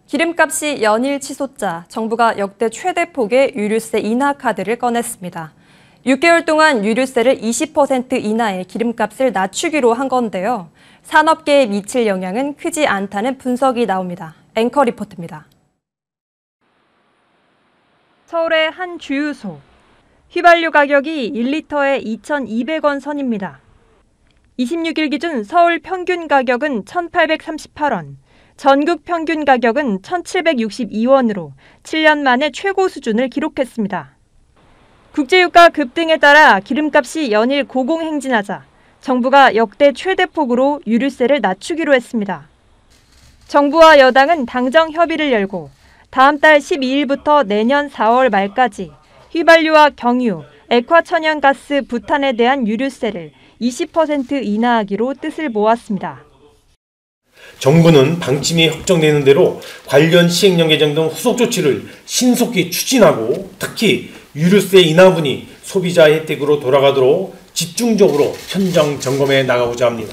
기름값이 연일 치솟자 정부가 역대 최대 폭의 유류세 인하 카드를 꺼냈습니다. 6개월 동안 유류세를 20% 이하의 기름값을 낮추기로 한 건데요. 산업계에 미칠 영향은 크지 않다는 분석이 나옵니다. 앵커 리포트입니다. 서울의 한 주유소. 휘발유 가격이 1리터에 2,200원 선입니다. 26일 기준 서울 평균 가격은 1,838원, 전국 평균 가격은 1,762원으로 7년 만에 최고 수준을 기록했습니다. 국제유가 급등에 따라 기름값이 연일 고공행진하자 정부가 역대 최대 폭으로 유류세를 낮추기로 했습니다. 정부와 여당은 당정 협의를 열고 다음 달 12일부터 내년 4월 말까지 휘발유와 경유, 액화천연가스, 부탄에 대한 유류세를 20% 인하하기로 뜻을 모았습니다. 정부는 방침이 확정되는 대로 관련 시행령 개정 등 후속 조치를 신속히 추진하고 특히 유류세 인하분이 소비자 혜택으로 돌아가도록 집중적으로 현장 점검해 나가고자 합니다.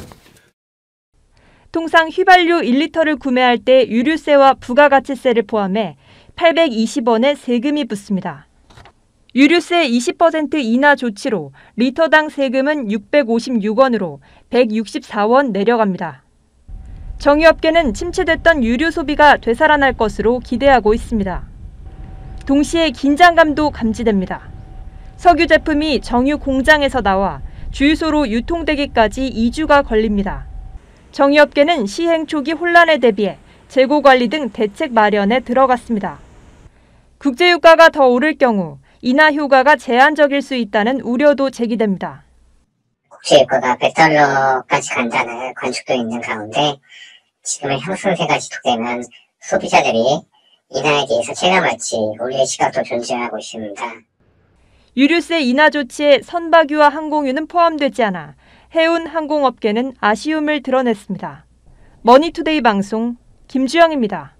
통상 휘발유 1리터를 구매할 때 유류세와 부가가치세를 포함해 820원의 세금이 붙습니다. 유류세 20% 인하 조치로 리터당 세금은 656원으로 164원 내려갑니다. 정유업계는 침체됐던 유류 소비가 되살아날 것으로 기대하고 있습니다. 동시에 긴장감도 감지됩니다. 석유 제품이 정유 공장에서 나와 주유소로 유통되기까지 2주가 걸립니다. 정유업계는 시행 초기 혼란에 대비해 재고 관리 등 대책 마련에 들어갔습니다. 국제유가가 더 오를 경우 인하 효과가 제한적일 수 있다는 우려도 제기됩니다. 국제유가가 $100까지 간다는 관측도 있는 가운데 지금의 향상세가 지속되면 소비자들이 인하에 대해서 체감할지 우려의 시각도 존재하고 있습니다. 유류세 인하 조치에 선박유와 항공유는 포함되지 않아 해운 항공업계는 아쉬움을 드러냈습니다. 머니투데이 방송 김주영입니다.